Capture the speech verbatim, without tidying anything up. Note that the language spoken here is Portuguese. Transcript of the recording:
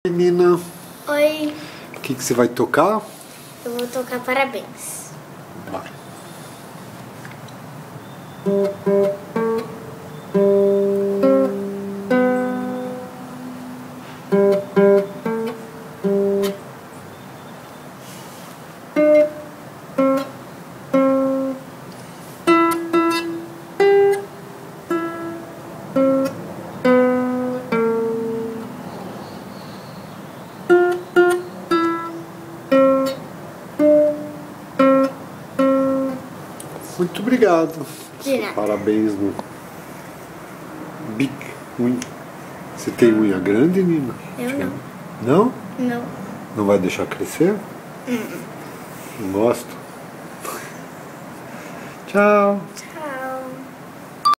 Menina, Oi, o que, que você vai tocar? eu vou tocar parabéns. Vai. Muito obrigado. De nada. Parabéns no Big unha. Você tem unha grande, Nina? Eu não. Não? Não. Não vai deixar crescer? Uh-uh. Não gosto. Tchau.